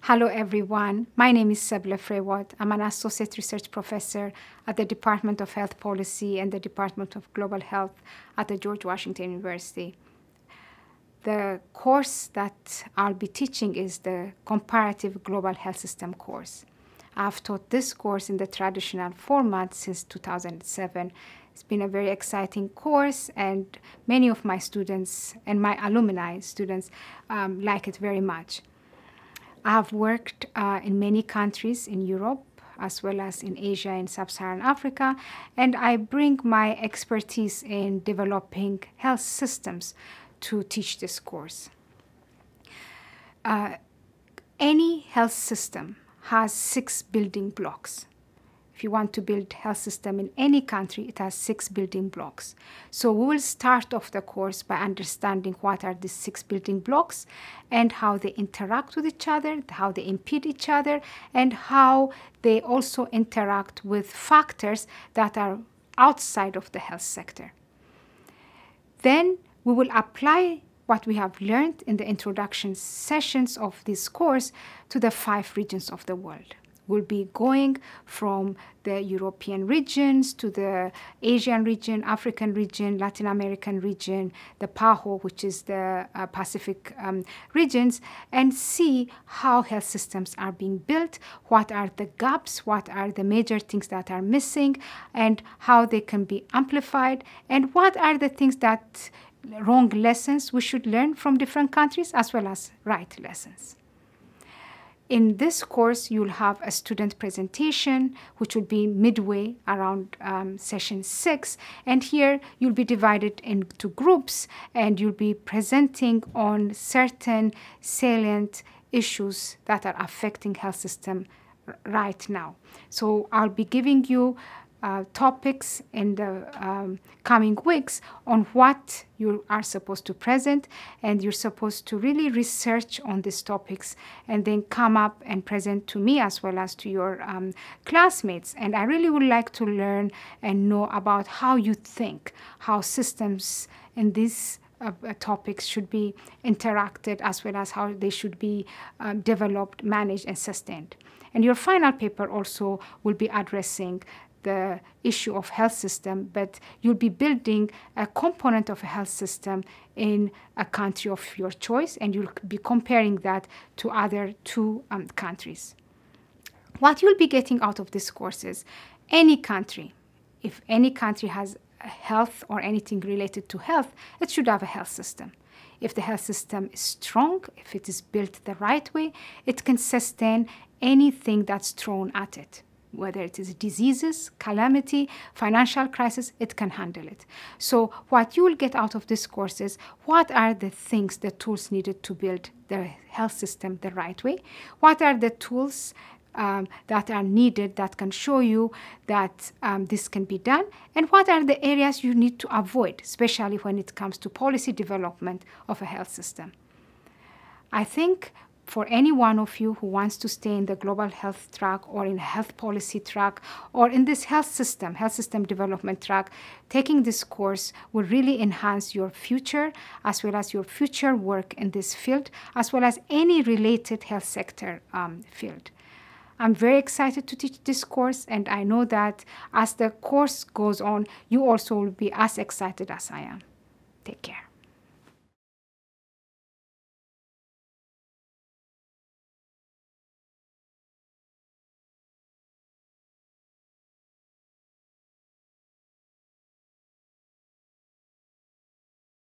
Hello, everyone. My name is Seble Frehywot. I'm an associate research professor at the Department of Health Policy and the Department of Global Health at the George Washington University. The course that I'll be teaching is the Comparative Global Health System course. I've taught this course in the traditional format since 2007. It's been a very exciting course, and many of my students and my alumni students like it very much. I've worked in many countries in Europe, as well as in Asia and Sub-Saharan Africa, and I bring my expertise in developing health systems to teach this course. Any health system has 6 building blocks. If you want to build health system in any country, it has 6 building blocks. So we will start off the course by understanding what are the 6 building blocks and how they interact with each other, how they impede each other, and how they also interact with factors that are outside of the health sector. Then we will apply what we have learned in the introduction sessions of this course to the 5 regions of the world. We'll be going from the European regions to the Asian region, African region, Latin American region, the PubH, which is the Pacific regions, and see how health systems are being built, what are the gaps, what are the major things that are missing, and how they can be amplified, and what are the things that wrong lessons we should learn from different countries, as well as right lessons. In this course, you'll have a student presentation, which will be midway around session 6. And here, you'll be divided into groups, and you'll be presenting on certain salient issues that are affecting health system right now. So I'll be giving you topics in the coming weeks on what you are supposed to present, and you're supposed to really research on these topics and then come up and present to me as well as to your classmates. And I really would like to learn and know about how you think, how systems in these topics should be interacted, as well as how they should be developed, managed, and sustained. And your final paper also will be addressing the issue of health system, but you'll be building a component of a health system in a country of your choice, and you'll be comparing that to other 2 countries. What you'll be getting out of this course is any country, if any country has health or anything related to health, it should have a health system. If the health system is strong, if it is built the right way, it can sustain anything that's thrown at it. Whether it is diseases, calamity, financial crisis, it can handle it. So what you will get out of this course is what are the things, the tools needed to build the health system the right way? What are the tools that are needed that can show you that this can be done? And what are the areas you need to avoid, especially when it comes to policy development of a health system? I think for any one of you who wants to stay in the global health track or in health policy track or in this health system development track, taking this course will really enhance your future as well as your future work in this field, as well as any related health sector field. I'm very excited to teach this course, and I know that as the course goes on, you also will be as excited as I am. Take care.